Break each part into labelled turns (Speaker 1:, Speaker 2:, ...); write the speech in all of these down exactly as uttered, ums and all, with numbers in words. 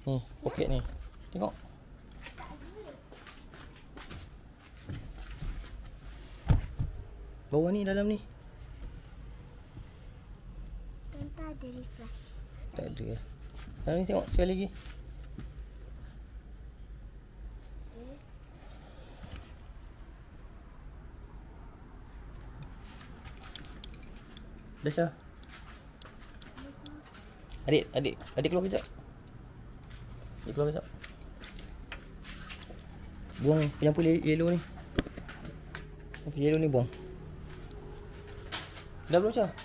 Speaker 1: Ni, poket ni. Tengok. Bawah ni, dalam ni.
Speaker 2: Tak ada lipas.
Speaker 1: Tak ada. Dalam ni tengok sekali lagi. Dah Syah. Adik, adik, adik keluar kejap. Adik keluar kejap. Buang penyampur yellow ni. Penyampur yellow ni buang. Dah belum Syah?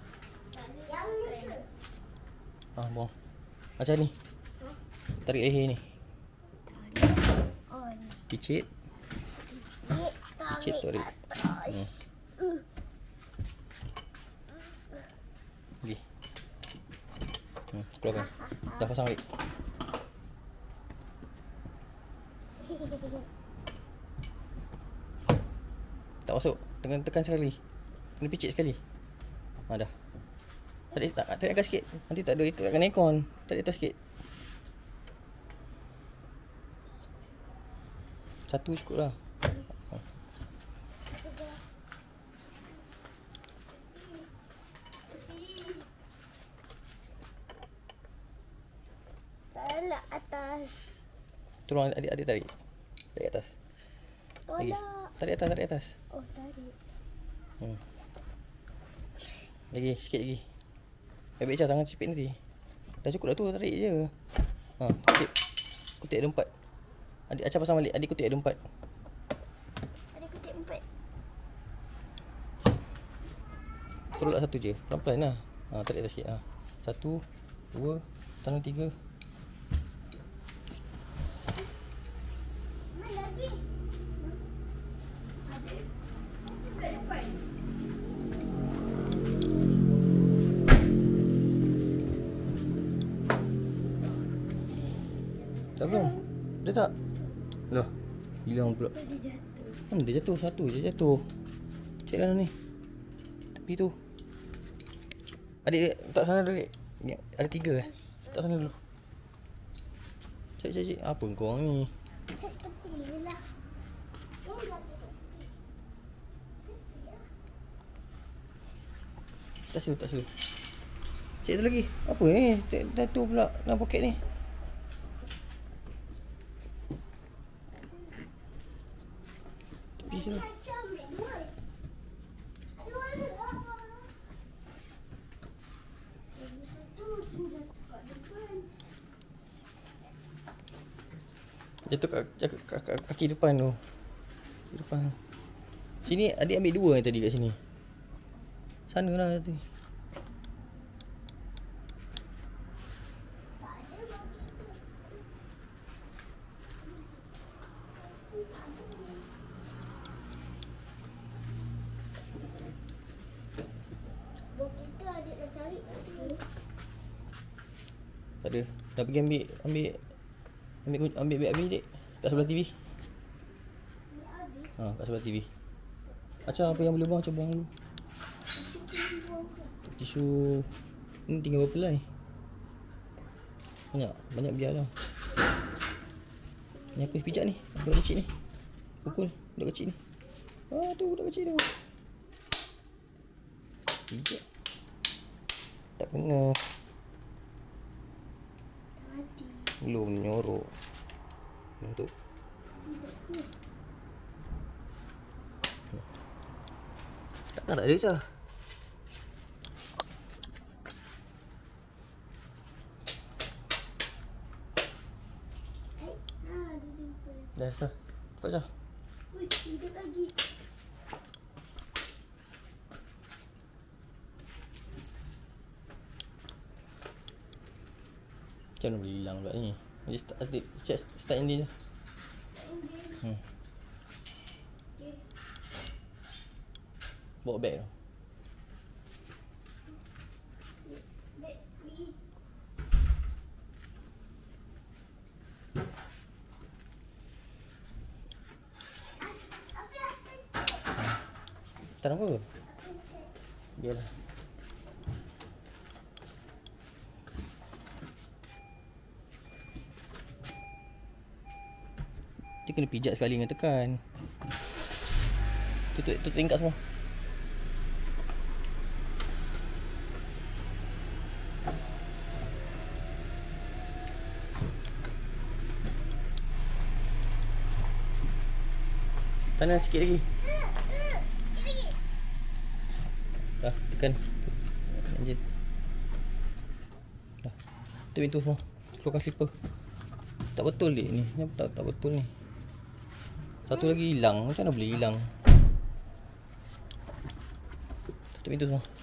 Speaker 1: Ah, buang. Macam ni. Tarik leher ni.
Speaker 2: Oh, ni.
Speaker 1: Picit. Picit tarik. Hmm. Pergi. Hmm, keluarkan. Dah pasang balik. Tak masuk. Tekan tekan sekali. Kena picit sekali. Ha dah. Tarik tak tarik atas sikit. Nanti tak ada ikatkan aircon. Tarik atas sikit. Satu cukup lah.
Speaker 2: Tarik atas.
Speaker 1: Tolong adik-adik tarik. Tarik atas. Lagi. Tarik atas, tarik atas.
Speaker 2: Oh, tarik.
Speaker 1: Hmm. Lagi, sikit lagi. Baik-baik Syah, tangan sipit nanti. Dah cukup dah tu, tarik je. Ha, kutip. Kutip ada empat. Adik Acah pasang balik, adik kutip ada empat.
Speaker 2: Adik kutip empat.
Speaker 1: Suruh lah satu je, pelan-pelan lah. Ha, tarik atas sikit. Ha. Satu, dua, tangan tiga.
Speaker 2: Mana lagi? Adik. Kat depan.
Speaker 1: Dah belum? Dah tak? Lah, hilang pula.
Speaker 2: Dia jatuh.
Speaker 1: Hmm, dia jatuh, satu je jatuh. Cek lah ni. Tepi tu. Adik, tak sana dulu adik. Ni ada tiga eh. Tak sana dulu. Cek, cek, cek. Apa kau orang ni?
Speaker 2: Cek tepi je lah. Oh, jatuh.
Speaker 1: Tak siul, tak siul. Cek tu lagi. Apa ni? Cek jatuh pula dalam poket ni. Tepi je lah.
Speaker 2: Macam ambil dua. Ada warna apa? Yang satu sudah kat depan.
Speaker 1: Jatuh kat, kat, kat, kat kaki depan tu. Kaki depan. Sini adik ambil dua yang tadi kat sini. Sana lah tadi.
Speaker 2: Tak ada bagi tu. Bok kita adik dah cari tadi.
Speaker 1: Tak ada. Dah pergi ambil ambil ambil ambil ambil beg adik kat sebelah T V.
Speaker 2: Ni adik.
Speaker 1: Ha, kat sebelah T V. Acah apa yang boleh buang, Acah buang dulu. Tisu ni tinggal berapa helai? Banyak, banyak biarlah. Ni aku pijak ni, budak kecil ni. Pukul budak kecil ni. Ah tu budak kecil tu. Pijak. Tak kena.
Speaker 2: Mati.
Speaker 1: Belum nyorok. Untuk takkan tak ada Acah.
Speaker 2: Hai. Ha, dia jumpa.
Speaker 1: Dah Acah. Cepat Acah.
Speaker 2: Ui, hidup lagi.
Speaker 1: Macam mana boleh hilang pula ni? Dia start, adik, check start engine je. Hmm.
Speaker 2: Okay.
Speaker 1: Bawa beg tu.
Speaker 2: Baik, pergi. Apa yang akan cek?
Speaker 1: Tak nampak ke?
Speaker 2: Akan cek.
Speaker 1: Biarlah. Dia kena pijak sekali dengan tekan. Tutup, tutup tingkap semua. Tanah sikit lagi.
Speaker 2: Sikit lagi.
Speaker 1: Dah, tekan. Lanjut. Dah. Tutup pintu semua. Keluarkan slipper. Tak betul dia ni. Ni tak, tak betul ni. Satu lagi hilang. Macam mana boleh hilang? Tutup pintu semua.